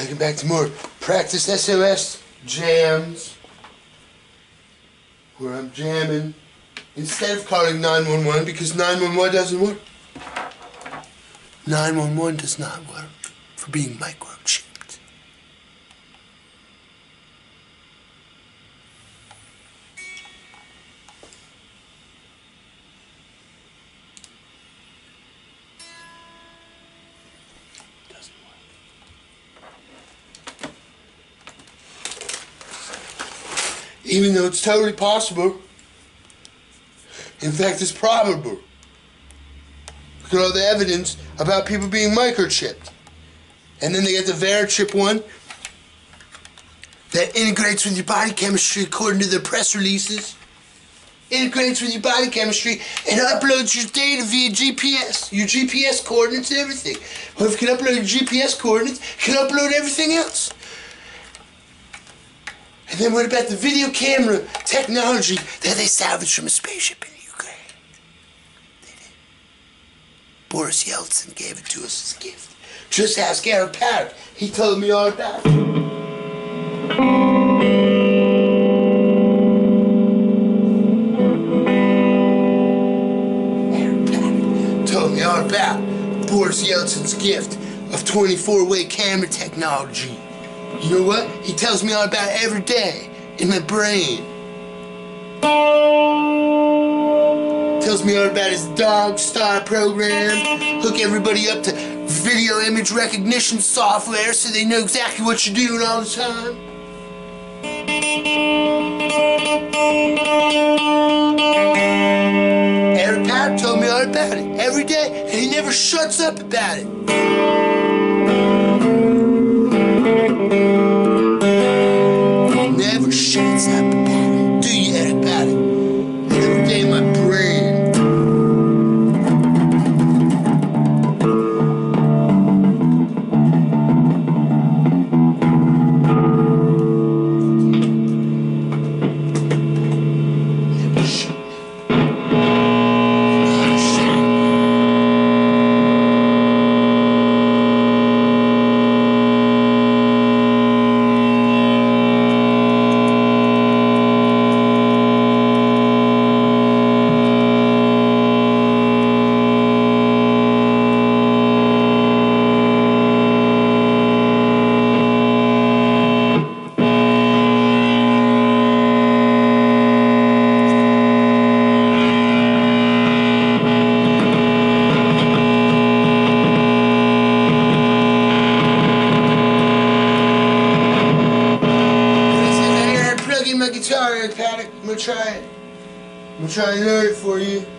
Welcome back to more Practice SOS jams, where I'm jamming instead of calling 911 because 911 doesn't work. 911 does not work for being microchipped. Even though it's totally possible. In fact, it's probable. Look at all the evidence about people being microchipped. And then they get the Verichip one that integrates with your body chemistry according to their press releases. Integrates with your body chemistry and uploads your data via GPS. Your GPS coordinates and everything. Well, if you can upload your GPS coordinates, you can upload everything else. And then what about the video camera technology that they salvaged from a spaceship in Ukraine? They did. Boris Yeltsin gave it to us as a gift. Just ask Eric Paddock. He told me all about it. Eric Paddock told me all about Boris Yeltsin's gift of 24-way camera technology. You know what? He tells me all about it every day in my brain. Tells me all about his dog star program. Hook everybody up to video image recognition software so they know exactly what you're doing all the time. Eric Paddock told me all about it every day, and he never shuts up about it. Never shuts up about it. Do you, Eric Paddock? Every day in my brain. Never shut up. Never shut up. My guitar, Eric Paddock. I'm gonna try it. I'm gonna try and learn it for you.